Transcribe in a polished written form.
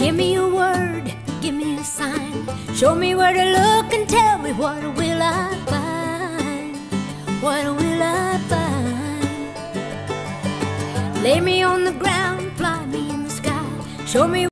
Give me a word, give me a sign. Show me where to look and tell me what will I find? What will I find? Lay me on the ground, fly me in the sky. Show me